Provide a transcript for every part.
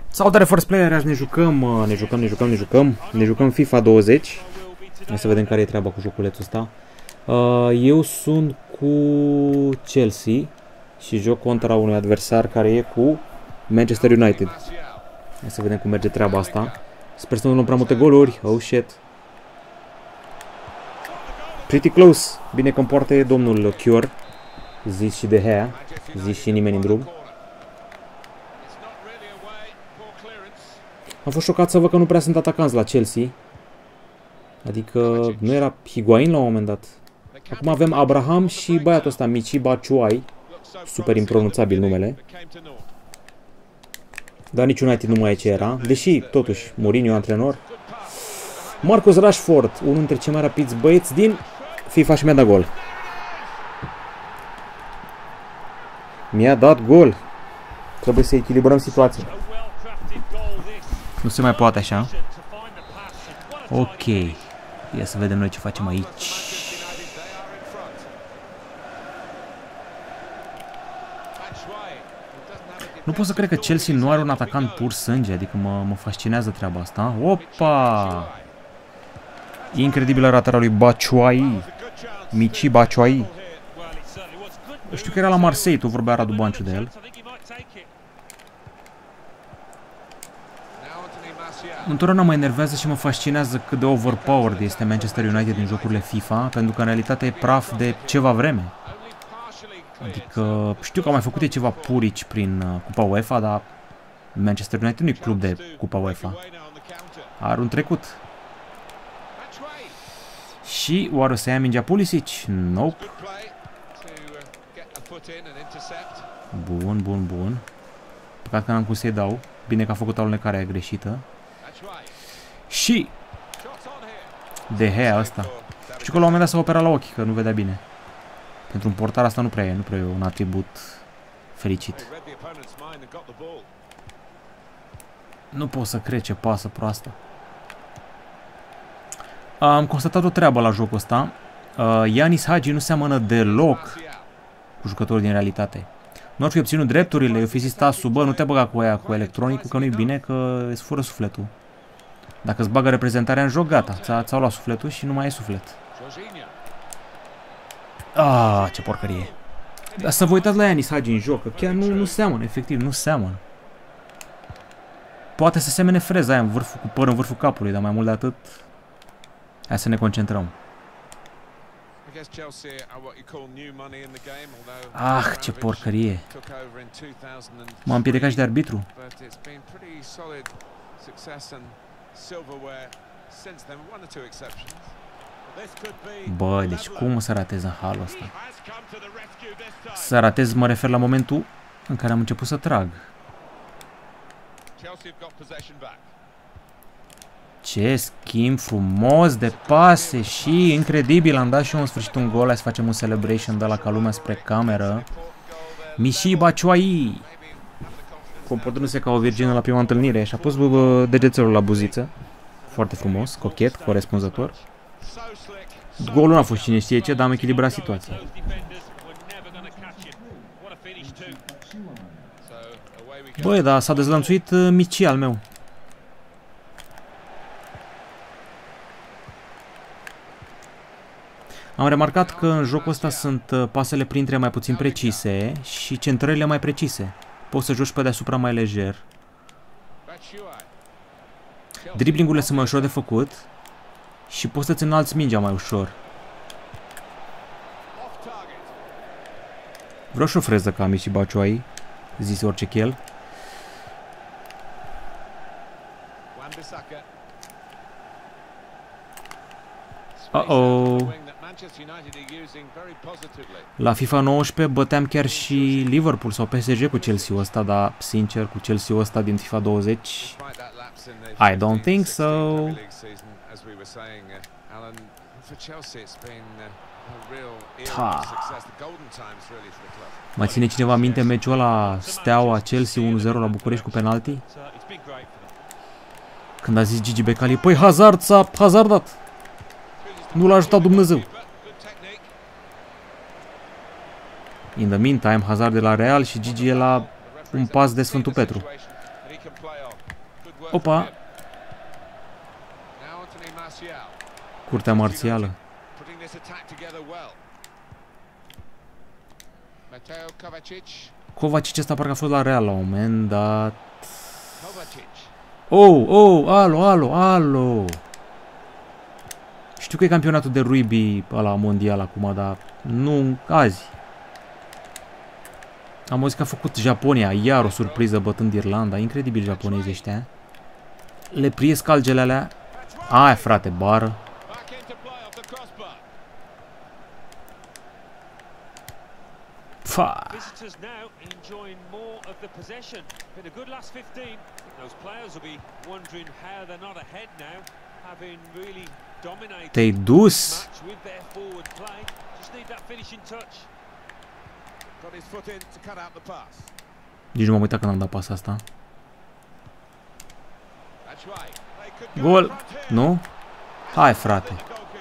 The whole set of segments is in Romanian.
Salutare First Player, azi ne jucăm FIFA 20. Hai să vedem care e treaba cu joculețul ăsta. Eu sunt cu Chelsea și joc contra unui adversar care e cu Manchester United. Hai să vedem cum merge treaba asta. Sper să nu luăm prea multe goluri. Oh shit. Pretty close. Bine că împoartă domnul Cure. Zis și De Gea. Zis și nimeni în drum. Am fost șocat să văd că nu prea sunt atacanți la Chelsea. Adică nu era Higuain la un moment dat. Acum avem Abraham și băiatul ăsta Michy Batshuayi. Super impronunțabil numele. Dar nici United nu mai e ce era. Deși, totuși, Mourinho antrenor. Marcus Rashford, unul dintre cei mai rapizi băieți din FIFA și mi-a dat gol. Mi-a dat gol. Trebuie să echilibrăm situația. Nu se mai poate așa. Ok. Ia să vedem noi ce facem aici. Nu pot să cred că Chelsea nu are un atacant pur sânge. Adică mă fascinează treaba asta. Opa! Incredibilă ratarea lui Batshuayi. Michy Batshuayi. Știu că era la Marseille, tu vorbea Radu Banciu de el. Întotdeauna mă enervează și mă fascinează cât de overpowered este Manchester United din jocurile FIFA, pentru că în realitate e praf de ceva vreme. Adică știu că au mai făcut ceva purici prin Cupa UEFA, dar Manchester United nu e club de Cupa UEFA. Are un trecut. Și oare o să ia mingea Pulisic? Nope. Bun, bun, bun. Păcat că n-am cum să-i dau. Bine că a făcut alunecarea greșită. Și De Gea ăsta. Știu că la un moment dat s-a operat la ochi, că nu vedea bine. Pentru un portar asta nu prea e un atribut fericit. Nu pot să cred ce pasă proastă. Am constatat o treabă la jocul ăsta. Yanis Hagi nu seamănă deloc cu jucători din realitate. Nu ar fi obținut drepturile, eu fi zis Tasu, bă, nu te băga cu aia, cu electronicul, că nu-i bine, că îți fură sufletul. Dacă îți bagă reprezentarea în joc, gata, ți-au luat sufletul și nu mai ai suflet. Ah, ce porcărie. Dar să vă uitați la Yanis Hagi în joc, că chiar nu seamănă, efectiv, nu seamănă. Poate să semene freza aia cu păr în vârful capului, dar mai mult de atât, hai să ne concentrăm. Ah, ce porcărie. M-am împiedicat și de arbitru. Bă, deci cum să ratez în halul ăsta? Să ratez, mă refer la momentul în care am început să trag. Ce schimb frumos de pase și incredibil, am dat și eu în sfârșit un gol. Hai să facem un celebration de la ca lumea spre cameră. Michy Batshuayi, comportându-se ca o virgină la prima întâlnire și a pus degețelul la buziță. Foarte frumos, cochet, corespunzător. Golul n-a fost cine știe ce, dar am echilibrat situația. Băi, dar s-a dezlănțuit Michy al meu. Am remarcat că în jocul ăsta sunt pasele printre mai puțin precise și centrările mai precise. Poți să joci pe deasupra mai lejer. Driblingurile sunt mai ușor de făcut și poți să-ți înalți mingea mai ușor. Vreau și o freză ca Michy Batshuayi, zis orice chel. Uh-oh. La FIFA 19 băteam chiar și Liverpool sau PSG cu Chelsea-ul ăsta, dar sincer cu Chelsea-ul ăsta din FIFA 20 I don't think so. Mai ține cineva minte meciul ăla Steaua Chelsea 1-0 la București cu penalti? Când a zis Gigi Becali, păi Hazard s-a hazardat. Nu l-a ajutat Dumnezeu. In the meantime, Hazard de la Real și Gigi e la un pas de Sfântul Petru. Opa! Curtea marțială. Kovacic ăsta parcă a fost la Real la un moment dat. Oh, alo. Știu că e campionatul de rugby ăla mondial acum, dar nu azi. Am auzit că a făcut Japonia iar o surpriză bătând Irlanda. Incredibil japonezii ăștia. Le priesc algele alea. Ai, frate, bară. Fa. Te-ai dus? Nici nu m-am uitat când am dat pasa asta. Gol! Nu? Hai, frate.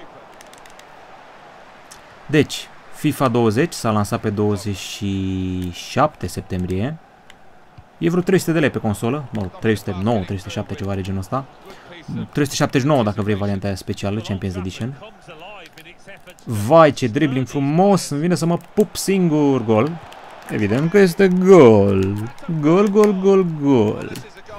Deci, FIFA 20 s-a lansat pe 27 septembrie. E vreo 300 de lei pe consolă. Nu, 309, 307, ceva de genul ăsta. 379 dacă vrei varianta aia specială, Champions Edition. Vai, ce dribbling frumos! Îmi vine să mă pup singur. Gol. Evident că este gol. Gol.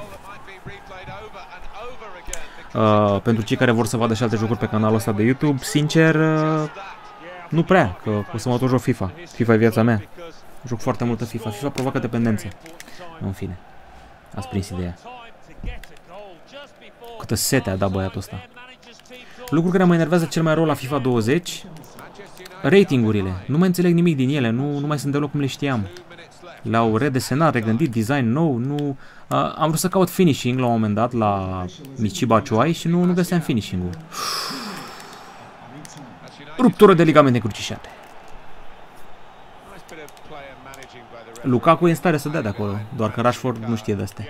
Pentru cei care vor să vadă și alte jocuri pe canalul ăsta de YouTube, sincer, nu prea, că o să mă tot joc FIFA. FIFA e viața mea. Joc foarte multă FIFA. FIFA provoacă dependență. În fine. Ați prins ideea. Câtă sete a dat băiatul ăsta. Lucrul care mă enervează cel mai rău la FIFA 20, ratingurile. Nu mai înțeleg nimic din ele, nu mai sunt deloc cum le știam. Le-au redesenat, regândit, design nou, nu... am vrut să caut finishing la un moment dat la Michy Batshuayi și nu găseam finishing-ul. Ruptură de ligamente crucișate. Lukaku e în stare să dea de acolo, doar că Rashford nu știe de astea.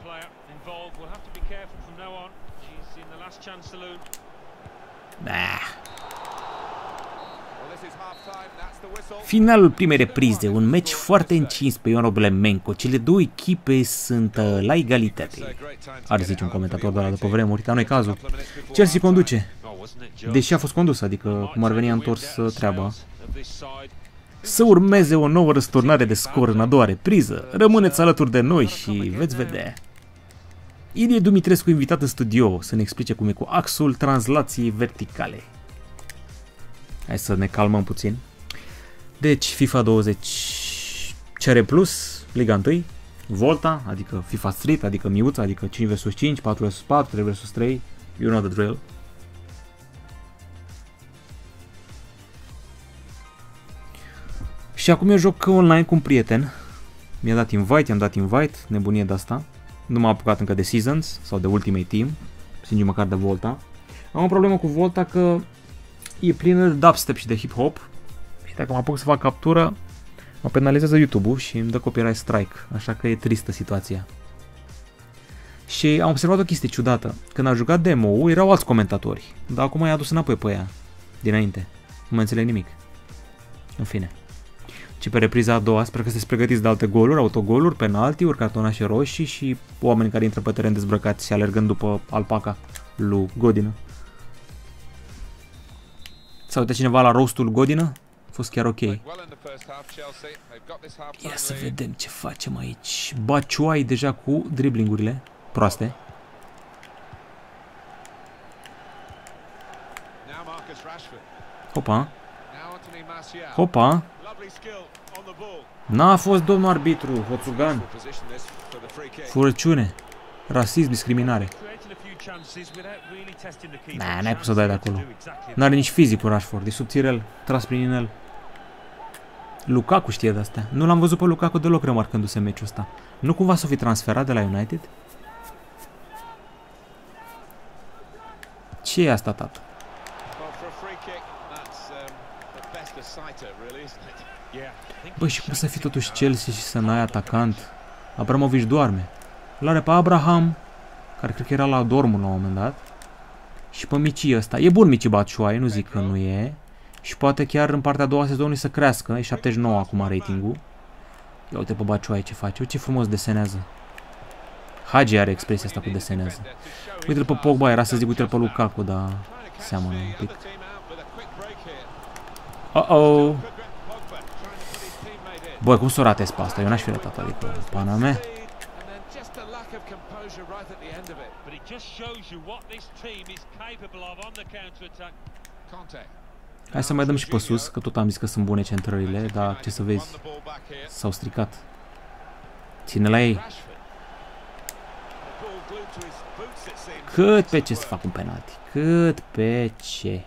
Finalul primei reprize, un meci foarte încins pe Ion Oblemenko. Cele două echipe sunt la egalitate. Ar zice un comentator de la după vremuri, dar nu-i cazul. Chelsea conduce. Deși a fost condus, adică cum ar veni a întors treaba. Să urmeze o nouă răsturnare de scor în a doua repriză. Rămâneți alături de noi și veți vedea. Ilie Dumitrescu invitat în studio să ne explice cum e cu axul translației verticale. Hai să ne calmăm puțin. Deci, FIFA 20 CR+, Liga 1, Volta, adică FIFA Street, adică miuța, adică 5 vs 5, 4 vs 4, 3 vs 3, you know the drill. Și acum eu joc online cu un prieten. Mi-a dat invite, i-am dat invite, nebunie de asta. Nu m-am apucat încă de Seasons sau de Ultimate Team, singur măcar de Volta. Am o problemă cu Volta că e plină de dubstep și de hip-hop. Și dacă mă apuc să fac captură, mă penalizează YouTube-ul și îmi dă copyright strike. Așa că e tristă situația. Și am observat o chestie ciudată. Când am jucat demo-ul, erau alți comentatori. Dar acum i-a adus înapoi pe ea. Dinainte. Nu mai înțeleg nimic. În fine. Și pe repriza a doua, sper că sunteți pregătiți de alte goluri, autogoluri, penaltiuri, cartonașe roșii și oameni care intră pe teren dezbrăcați și alergând după alpaca lui Godină. S-a uitat cineva la roastul Godină? A fost chiar ok. Ia să vedem ce facem aici. Batshuayi deja cu driblingurile proaste. Hopa. Hopa. N-a fost domnul arbitru, Hoțugan. Furăciune. Rasism, discriminare. N-ai pus să dai de acolo. N-are nici fizicul Rashford, e subțirel, tras prin inel. Lukaku știe de astea. Nu l-am văzut pe Lukaku deloc remarcându-se meciul ăsta. Nu cumva s-o fi transferat de la United? Ce e asta, tată? Băi, și cum să fii totuși Chelsea și să n-ai atacant? Abramovic doarme. L-are pe Abraham, care cred că era la Dortmund la un moment dat. Și pe Michy ăsta. E bun Michy Batshuayi, nu zic că nu e. Și poate chiar în partea a doua sezonului să crească. E 79 acum ratingul. Ia uite pe Batshuayi ce face. Ce frumos desenează. Hagi are expresia asta cu desenează. Uite-l pe Pogba, era să zic uite-l pe Lukaku, dar seamănă un pic. Uh-oh! Băi, cum s-o ratez pe asta? Eu n-aș fi ratat, adică, pana mea. Hai să mai dăm și pe sus, că tot am zis că sunt bune centrările, dar ce să vezi, s-au stricat. Ține la ei. Cât pe ce să fac un penalti? Cât pe ce?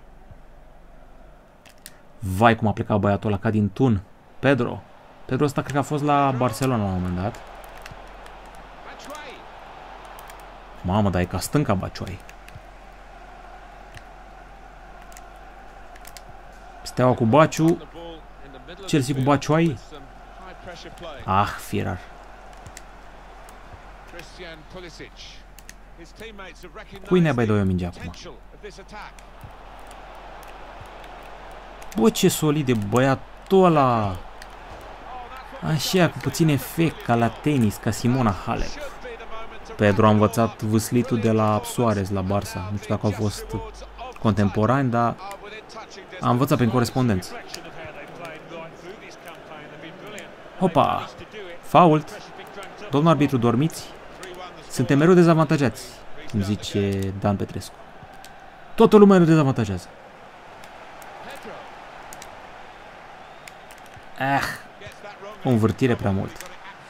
Vai cum a plecat băiatul ăla ca din tun. Pedro. Pedro ăsta cred că a fost la Barcelona la un moment dat. Mamă, dar e ca stânca Baciuai. Steaua cu Baciu. Chelsea cu Baciuai. Ah, Firar. Cui ne-a bai doi o minge acum? Bă, ce solid e băiatul ăla! Așa, cu puțin efect, ca la tenis, ca Simona Halep. Pedro a învățat vâslitul de la Suarez, la Barça. Nu știu dacă au fost contemporani, dar a învățat prin corespondență. Hopa! Fault! Domnul arbitru, dormiți? Suntem mereu dezavantajați, cum zice Dan Petrescu. Toată lumea ne dezavantajează. O învârtire prea mult.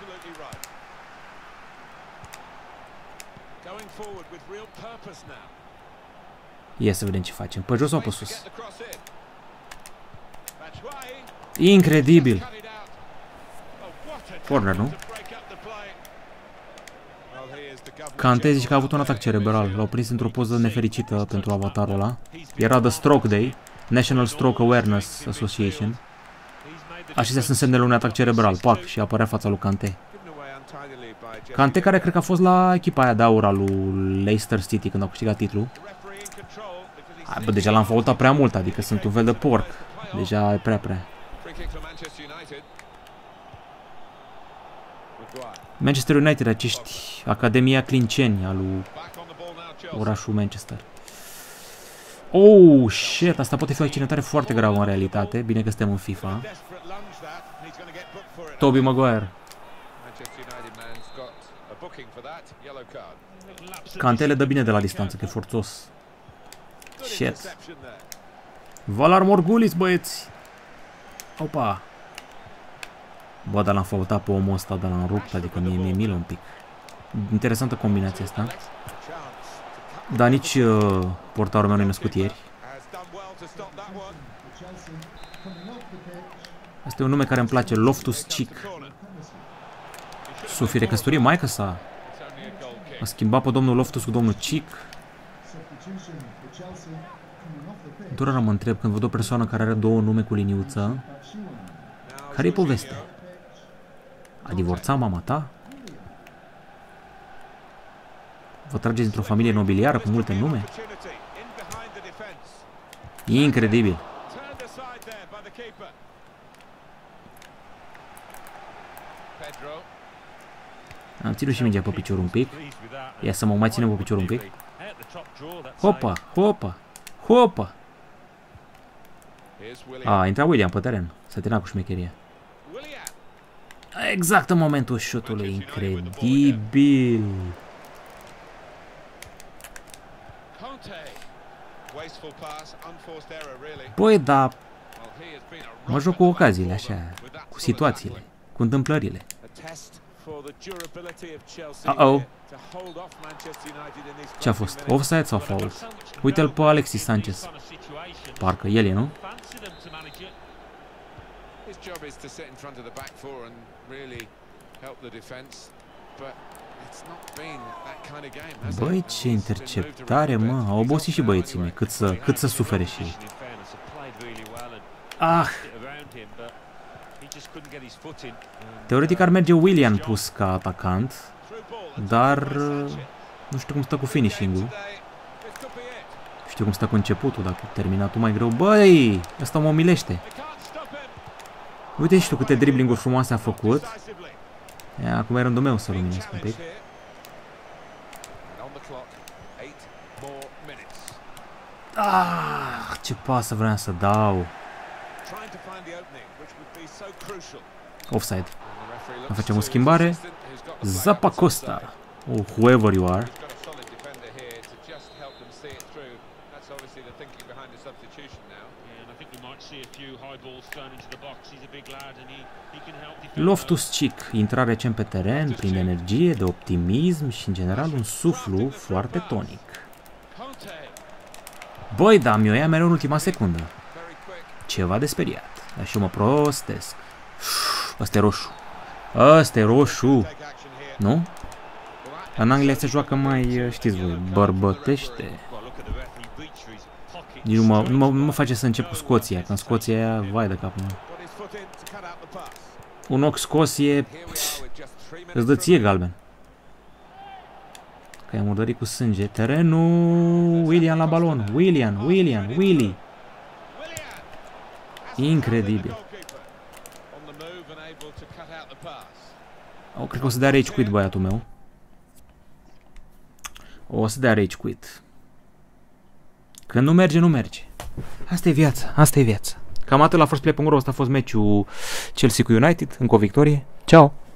Ia să vedem ce facem. Pe jos sau pe sus? Incredibil! Corner, nu? Kanté zice că a avut un atac cerebral. L-au prins într-o poză nefericită pentru avatarul ăla. Era The Stroke Day, National Stroke Awareness Association. Acestea sunt semnele unui atac cerebral. Pac, și apărea fața lui Kanté. Kanté care cred că a fost la echipa aia de aur al lui Leicester City când au câștigat titlul. Hai, bă, deja l-am faultat prea mult, adică sunt un fel de porc. Deja e prea. Manchester United, acești Academia Clinceni al lui orașul Manchester. Oh, shit, asta poate fi o accidentare foarte gravă în realitate. Bine că suntem în FIFA. Tobey Maguire. Kanté le dă bine de la distanță, că e forțos. Shit. Valar Morgulis, băieți. Opa. Bă, dar l-am faultat pe omul ăsta, dar l-am rupt, adică mi-e milă un pic. Interesantă combinația asta. Dar nici portarul meu nu-i născut ieri. Asta e un nume care îmi place, Loftus-Cheek. S-o fi recăsătorit maică sa. A schimbat pe domnul Loftus cu domnul Cheek. Doar mă întreb, când văd o persoană care are două nume cu liniuță, care-i povestea? A divorțat mama ta? Vă trageți într-o familie nobiliară cu multe nume? Incredibil! Am ținut și mingea pe picior un pic. Ia să mă mai ținem pe picior un pic. Hopa, hopa, hopa! A intrat William pe teren. S-a terminat cu șmecheria. Exact în momentul șutului. Incredibil! Băi, da, mă joc cu ocaziile așa, cu situațiile, cu întâmplările. Uh-oh. Ce-a fost? Offside sau foul? Uite-l pe Alexis Sanchez. Parcă el e, nu? Băi, ce interceptare, mă. Au obosit și băieții mei. Cât să sufere și ei. Ah! Teoretic ar merge Willian plus ca atacant, dar nu știu cum stă cu finishing-ul. Știu cum stă cu începutul, dacă terminatul mai greu. Băi, ăsta mă milește. Uite și tu câte dribbling-uri frumoase a făcut. Ia, acum e rândul meu să luminesc un pic. Ah, ce pasă vreau să dau. Offside. Mai facem o schimbare. Zappacosta. Oh, whoever you are. Loftus-Cheek, intra recent pe teren, plin de energie, de optimism și, în general, un suflu foarte tonic. Băi, da, mi-o ia mereu în ultima secundă. Ceva de speriat. Dar și eu mă prostesc. Ăsta e roșu. Ăsta e roșu. Nu? În Anglia se joacă mai, știți voi, bărbătește. Nu mă face să încep cu Scoția, că în Scoția, vai de capul meu. Un ochi scos e... îți dă ție galben. Că i-am murdărit cu sânge. Terenul... Willian la balon. Willy. Incredibil. Oh, cred că o să dea rage quit băiatul meu. O să dea rage quit. Când nu merge, nu merge. Asta e viața, asta e viața. Cam atât la firstplay.ro, ăsta a fost meciul Chelsea cu United, încă o victorie. Ciao!